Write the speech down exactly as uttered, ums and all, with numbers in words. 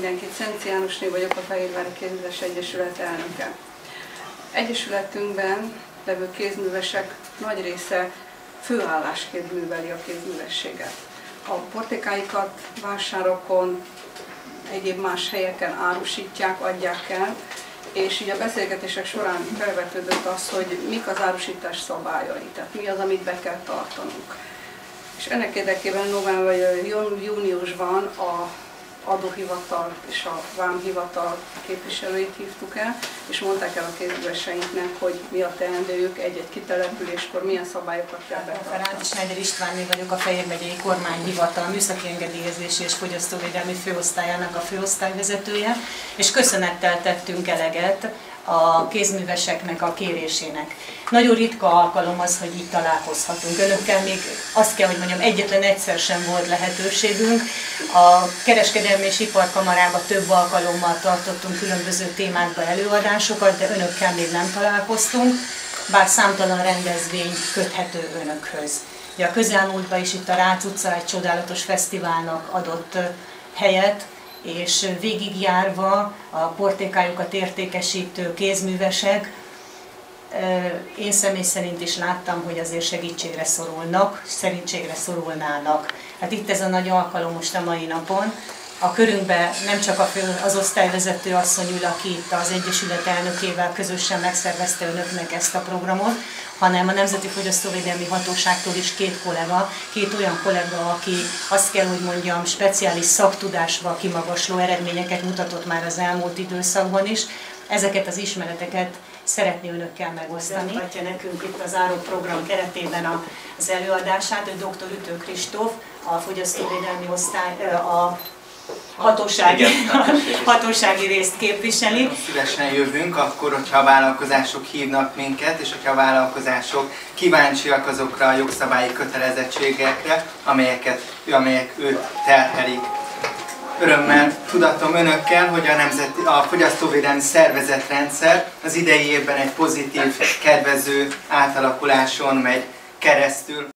mindenkit! Szenci Jánosné vagyok, a Fehérvári Kézműves Egyesület elnöke. Egyesületünkben levő kézművesek nagy része főállásként műveli a kézművességet. A portékáikat vásárokon, egyéb más helyeken árusítják, adják el, és így a beszélgetések során felvetődött az, hogy mik az árusítás szabályai, tehát mi az, amit be kell tartanunk. És ennek érdekében november vagy júniusban a adóhivatal és a vámhivatal képviselőit hívtuk el, és mondták el a kézműveseinknek, hogy mi a teendőjük egy-egy kitelepüléskor, milyen szabályokat kell betartani. Schneider Istvánné vagyok, a Fejér megyei kormányhivatal műszaki engedélyezési és fogyasztóvédelmi főosztályának a főosztályvezetője, és köszönettel tettünk eleget a kézműveseknek a kérésének. Nagyon ritka alkalom az, hogy így találkozhatunk önökkel, még azt kell, hogy mondjam, egyetlen egyszer sem volt lehetőségünk. A Kereskedelmi és Iparkamarában több alkalommal tartottunk különböző témákba előadásokat, de önökkel még nem találkoztunk, bár számtalan rendezvény köthető önökhöz. Ugye a közelmúltban is itt a Rácz utca egy csodálatos fesztiválnak adott helyet, és végigjárva a portékájukat értékesítő kézművesek, én személy szerint is láttam, hogy azért segítségre szorulnak, szerítségre szorulnának. Hát itt ez a nagy alkalom most a mai napon. A körünkben nem csak a fő, az osztályvezető asszony ül, aki itt az Egyesület elnökével közösen megszervezte önöknek ezt a programot, hanem a Nemzeti Fogyasztóvédelmi Hatóságtól is két kollega, két olyan kollega, aki azt kell, hogy mondjam, speciális szaktudásba kimagasló eredményeket mutatott már az elmúlt időszakban is. Ezeket az ismereteket szeretné önökkel megosztani. Bemutatja nekünk itt az áró program keretében az előadását, ő doktor Ütő Kristóf, a fogyasztóvédelmi osztály, a hatósági, hatósági részt képviseli. Szívesen jövünk, akkor, hogyha a vállalkozások hívnak minket, és hogyha a vállalkozások kíváncsiak azokra a jogszabályi kötelezettségekre, amelyeket, amelyek őt terhelik. Örömmel tudatom önökkel, hogy a, Nemzeti, a Fogyasztóvédelmi Szervezetrendszer az idei évben egy pozitív, kedvező átalakuláson megy keresztül.